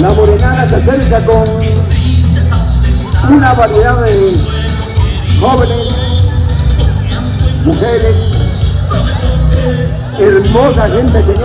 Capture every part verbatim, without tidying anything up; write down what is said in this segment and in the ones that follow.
La morenada se acerca con una variedad de jóvenes, mujeres, hermosa gente que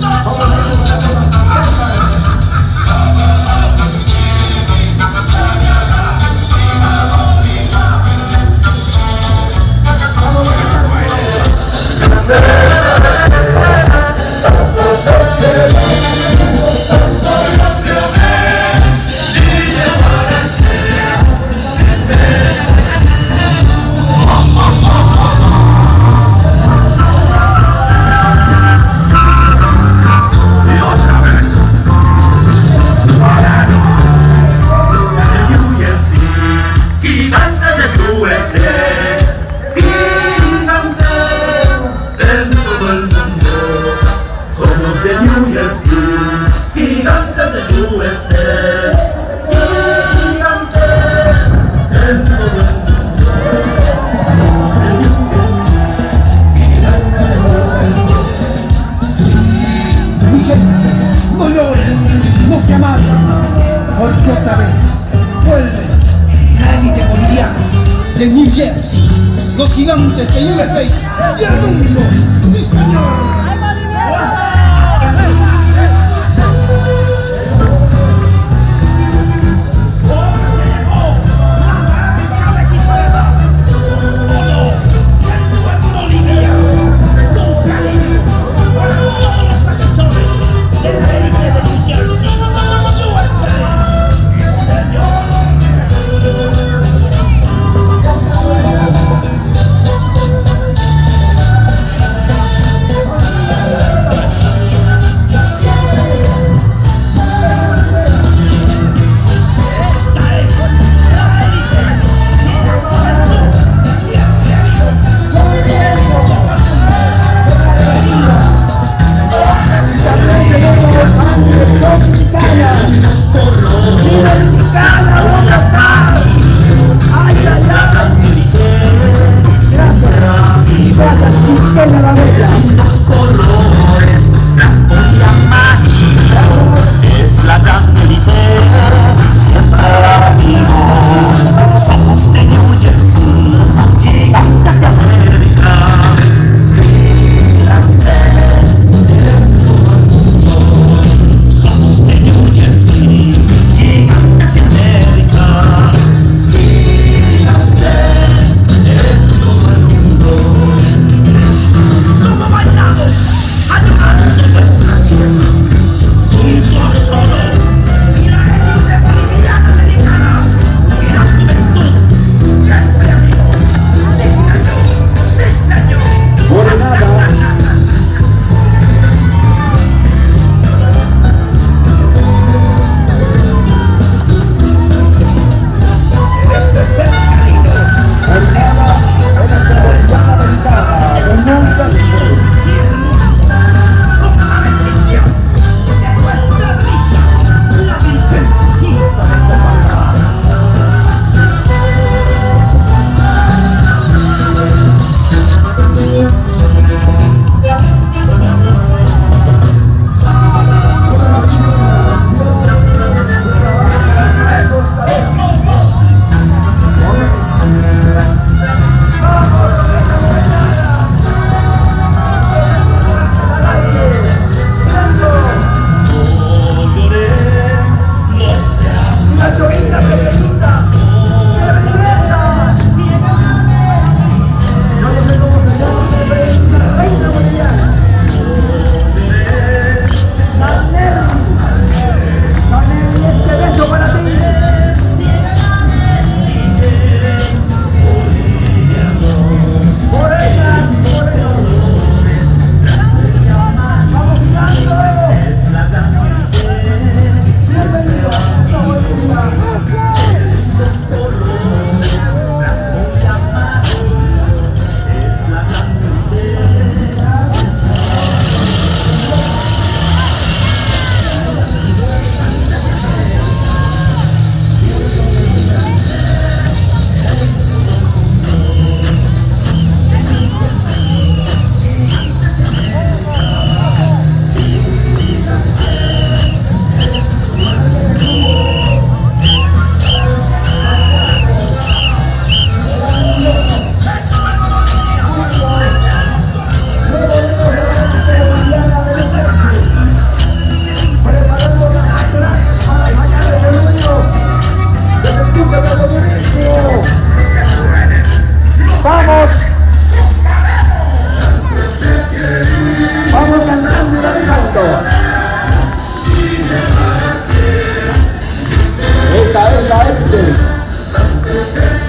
porque otra vez vuelve la élite boliviana de New Jersey, los gigantes de U S A y el mundo. ¡Sí, señor!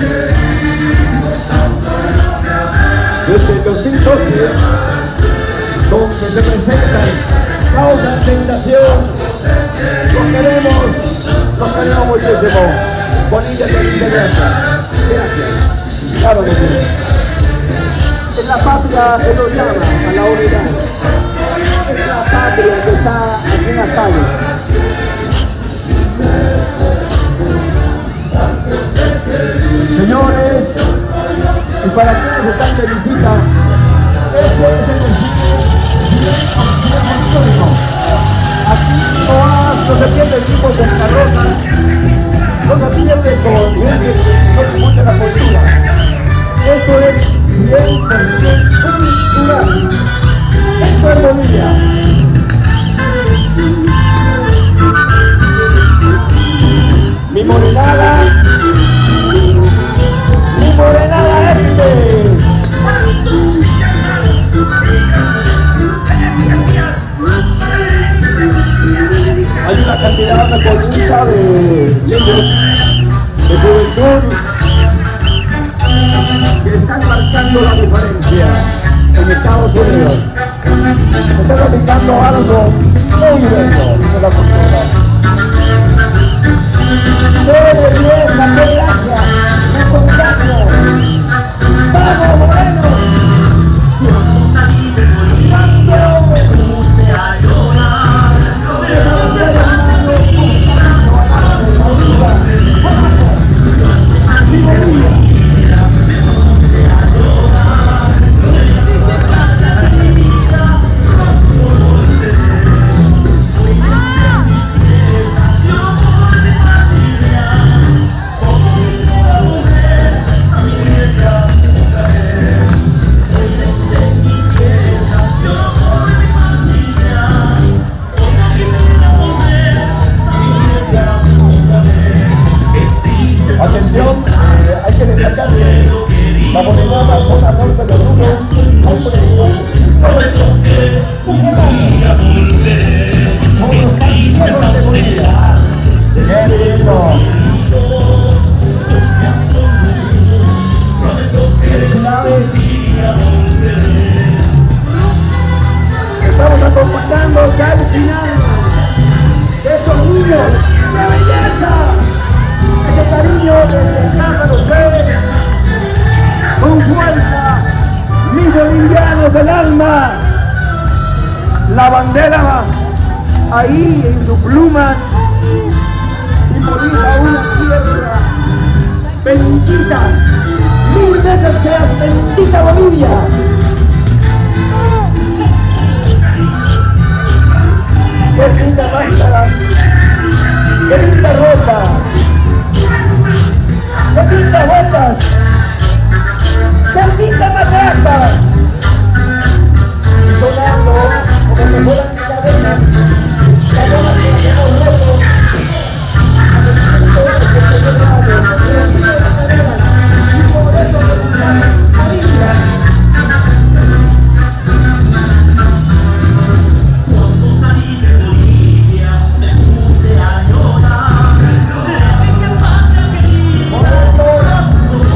Desde el dos mil doce, donde se presentan, causan sensación. Los queremos, los queremos muchísimo. Bonita y gracias. Gracias. Claro que sí. Es la patria que nos llama a la unidad. Es la patria que está aquí en las calles. Señores, y para quienes están de visita, ese es el histórico. Aquí no, ha, no se pierde el tipo con carroza, no se pierde con gente, no se monta la cultura. Esto es cien por ciento cultural. Esto es Bolivia. Mi morenada, mi morenada este. Hay una cantidad absoluta de niños, de juventud, que están marcando la diferencia en Estados Unidos. Se está aplicando algo muy bello de la cultura. ¡Qué belleza, qué gracia! ¡Me contacto! ¡Vamos, Moreno! ¡Cuando me puse a llorar! Atención, eh, hay que destacar que la morenada zona norte del Rulo, hay por ¡qué lindo! Estamos acompañando ya el final de estos niños. ¡Qué belleza! Ese cariño que se encantan a ustedes con fuerza, mis bolivianos del alma. La bandera ahí en sus plumas simboliza una tierra bendita. Mil veces seas bendita Bolivia. Qué linda máscara, qué linda ropa. ¡Qué lindas botas! ¡Qué lindas matracas! Y sonando como que fueran cadenas, cadenas que hemos roto. Y por eso Bolivia. Cuando salí de Bolivia me puse a llorar. ¡Moreno!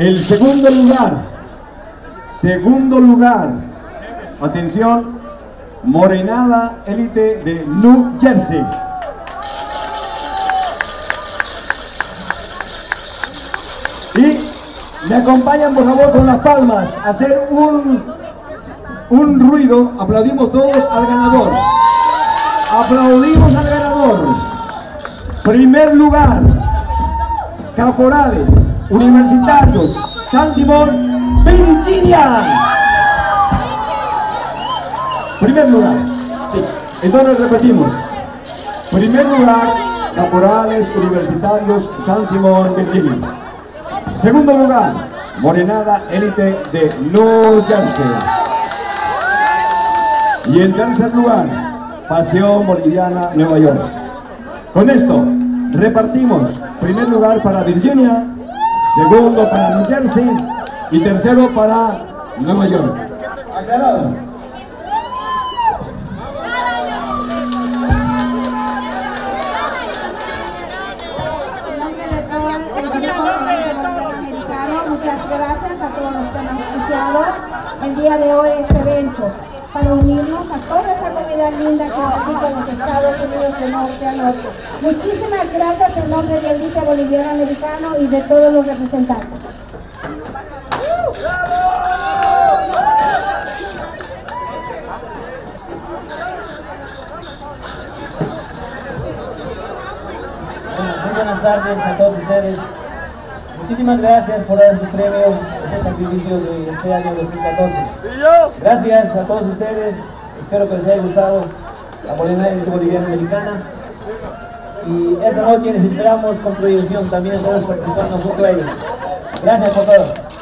El segundo lugar, segundo lugar, atención, Morenada Elite de New Jersey. Y me acompañan por favor con las palmas, a hacer un, un ruido, aplaudimos todos al ganador. Aplaudimos al ganador. Primer lugar, Caporales Universitarios, San Simón, Virginia. Primer lugar. Sí. Entonces repetimos. Primer lugar, Caporales Universitarios, San Simón, Virginia. Segundo lugar, Morenada Elite de New Jersey. Y en tercer lugar, Pasión Boliviana, Nueva York. Con esto, repartimos primer lugar para Virginia, segundo para New Jersey y tercero para Nueva York. Aclarado. Muchas gracias a todos los que han auspiciado el día de hoy este evento, para unirnos a toda esa comunidad linda que habita en los Estados Unidos de norte a norte. Muchísimas gracias en nombre del Elite Boliviano Americano y de todos los representantes. Bueno, muy buenas tardes a todos ustedes. Muchísimas gracias por dar su premio en este sacrificio de este año dos mil catorce. Gracias a todos ustedes, espero que les haya gustado la Morenada Elite Boliviana Americana. Y esta noche les esperamos con proyección también a todos participando junto a ellos. Gracias por todo.